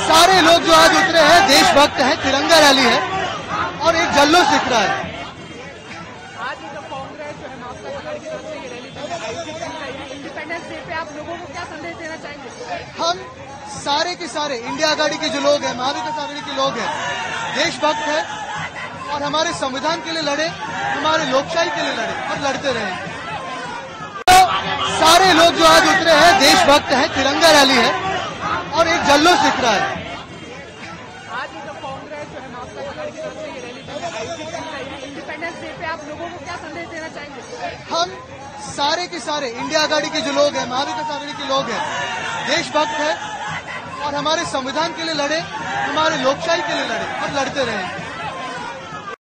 सारे लोग जो आज उतरे हैं देशभक्त हैं, तिरंगा रैली है और एक जल्लोष दिख रहा है। आज जब कांग्रेस जो है माकपा आघाड़ी की तरफ से ये रैली आयोजित की गई है, इंडिपेंडेंस डे पे आप लोगों को क्या संदेश देना चाहेंगे? हम सारे के सारे इंडिया आघाड़ी के जो लोग हैं, महाविकास आघाड़ी के लोग हैं, देशभक्त हैं और हमारे संविधान के लिए लड़े, हमारे लोकशाही के लिए लड़े और लड़ते रहे। तो सारे लोग जो आज उतरे हैं देशभक्त हैं, तिरंगा रैली है और एक जल्लोष दिख रहा है। आज जब कांग्रेस जो है माकपा आघाड़ी की तरफ से ये रैली आयोजित की गई है, इंडिपेंडेंस डे पे आप लोगों को क्या संदेश देना चाहेंगे? हम सारे के सारे इंडिया आघाड़ी के जो लोग हैं, महाविकास आघाड़ी के लोग हैं, देशभक्त हैं और हमारे संविधान के लिए लड़े, हमारे लोकशाही के लिए लड़े और लड़ते रहे।